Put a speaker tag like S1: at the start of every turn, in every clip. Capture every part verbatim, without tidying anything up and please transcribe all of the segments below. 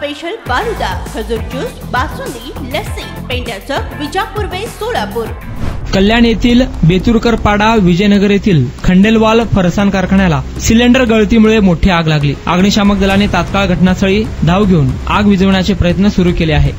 S1: Special falooda, खजूर juice, basundi, lassi, painter Chowk, Vijapur west, Solapur.
S2: Kalyan येथील बेतुरकर पाडा, विजयनगर येथील खंडेलवाल फरसान कारखान्याला सिलेंडर गळतीमुळे मोठी आग लागली। अग्निशामक दलाने तात्काळ घटनास्थळी धाव घेऊन आग विझवण्याचे प्रयत्न सुरू केले आहे।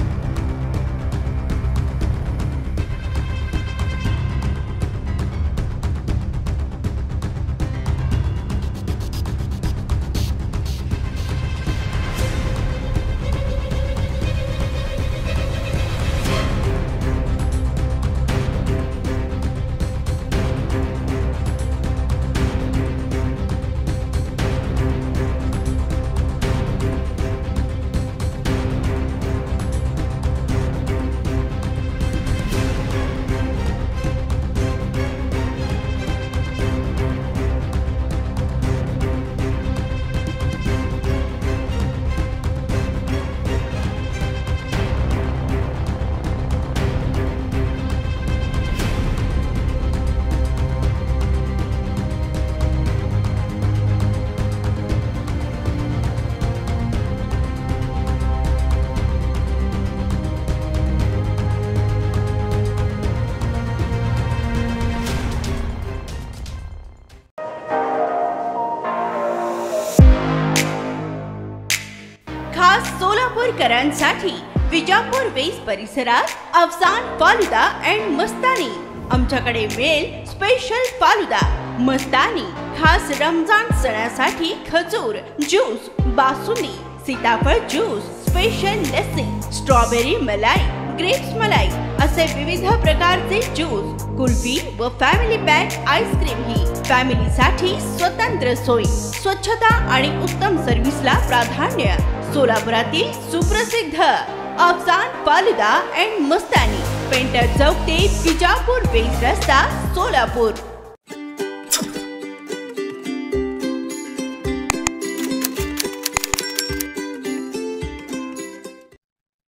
S1: खास सोलापूरकरांसाठी विजापूर वेस्ट परिसरात अफसान फालुदा अँड मस्तानी। आमच्याकडे मिळेल स्पेशल फालुदा, मस्तानी, खास रमजान सणासाठी खजूर ज्यूस, बासुंदी, सीताफळ ज्यूस, स्पेशल लस्सी, स्ट्रॉबेरी मलाई, ग्रेप्स मलाई असे विविध प्रकारचे ज्यूस, कुल्फी व फॅमिली पॅक आईस्क्रीम ही फॅमिलीसाठी स्वतंत्र सोय, स्वच्छता आणि उत्तम सर्व्हिसला प्राधान्य। सोलापुरातील सुप्रसिद्ध अफसान फालुदा अँड मस्तानी, पेंटर चौक ते विजापूर वेस्ट रस्ता, सोलापूर।